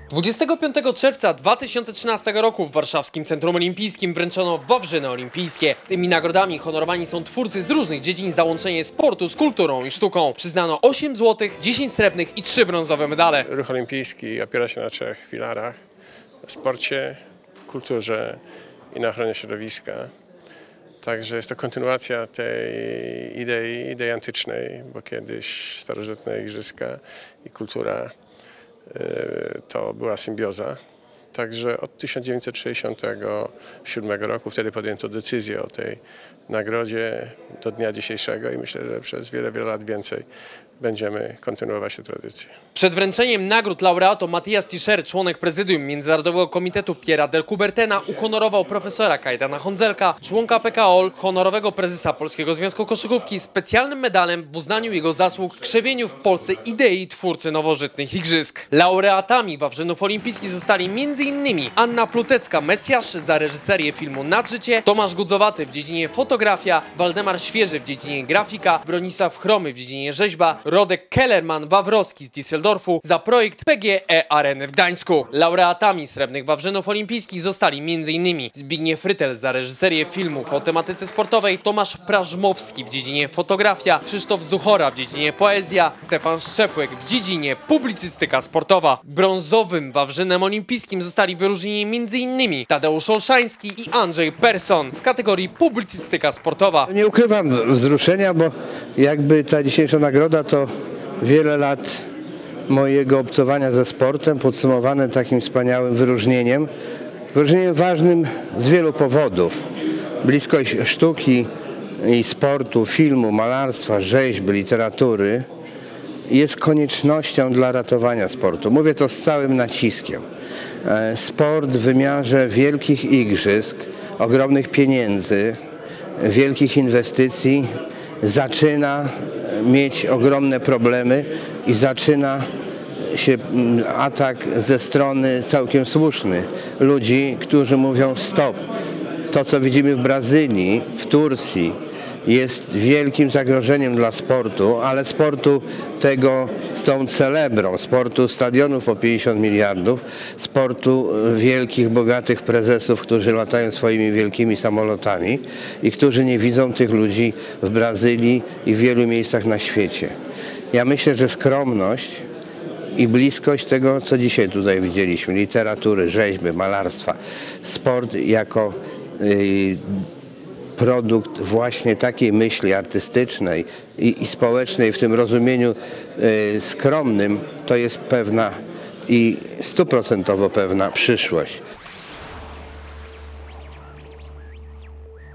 25 czerwca 2013 roku w warszawskim Centrum Olimpijskim wręczono Wawrzyny Olimpijskie. Tymi nagrodami honorowani są twórcy z różnych dziedzin za łączenie sportu z kulturą i sztuką. Przyznano 8 złotych, 10 srebrnych i 3 brązowe medale. Ruch olimpijski opiera się na 3 filarach: na sporcie, kulturze i na ochronie środowiska. Także jest to kontynuacja tej idei antycznej, bo kiedyś starożytne igrzyska i kultura to była symbioza. Także od 1967 roku wtedy podjęto decyzję o tej nagrodzie do dnia dzisiejszego i myślę, że przez wiele lat więcej będziemy kontynuować tę tradycję. Przed wręczeniem nagród laureatom Matthias Tischer, członek prezydium Międzynarodowego Komitetu Pierre'a de Coubertina, uhonorował profesora Kajetana Hondzelka, członka PKOL, honorowego prezesa Polskiego Związku Koszykówki, specjalnym medalem w uznaniu jego zasług w krzewieniu w Polsce idei twórcy nowożytnych igrzysk. Laureatami Wawrzynów Olimpijskich zostali m.in. Anna Plutecka-Mesjasz za reżyserię filmu Nadżycie, Tomasz Gudzowaty w dziedzinie fotografia, Waldemar Świeży w dziedzinie grafika, Bronisław Chromy w dziedzinie rzeźba, Rodek Kellerman-Wawrowski z Düsseldorfu za projekt PGE Areny w Gdańsku. Laureatami Srebrnych Wawrzynów Olimpijskich zostali m.in. Zbigniew Rytel za reżyserię filmów o tematyce sportowej, Tomasz Prażmowski w dziedzinie fotografia, Krzysztof Zuchora w dziedzinie poezja, Stefan Szczepłek w dziedzinie publicystyka sportowa. Brązowym Wawrzynem Olimpijskim zostali wyróżnieni m.in. Tadeusz Olszański i Andrzej Persson w kategorii publicystyka sportowa. Nie ukrywam wzruszenia, bo jakby ta dzisiejsza nagroda to wiele lat mojego obcowania ze sportem, podsumowane takim wspaniałym wyróżnieniem. Wyróżnieniem ważnym z wielu powodów. Bliskość sztuki i sportu, filmu, malarstwa, rzeźby, literatury jest koniecznością dla ratowania sportu. Mówię to z całym naciskiem. Sport w wymiarze wielkich igrzysk, ogromnych pieniędzy, wielkich inwestycji zaczyna mieć ogromne problemy i zaczyna się atak ze strony całkiem słuszny ludzi, którzy mówią stop. To, co widzimy w Brazylii, w Turcji, jest wielkim zagrożeniem dla sportu, ale sportu tego z tą celebrą, sportu stadionów po 50 miliardów, sportu wielkich, bogatych prezesów, którzy latają swoimi wielkimi samolotami i którzy nie widzą tych ludzi w Brazylii i w wielu miejscach na świecie. Ja myślę, że skromność i bliskość tego, co dzisiaj tutaj widzieliśmy, literatury, rzeźby, malarstwa, sport jako produkt właśnie takiej myśli artystycznej i społecznej w tym rozumieniu skromnym, to jest pewna i 100% pewna przyszłość.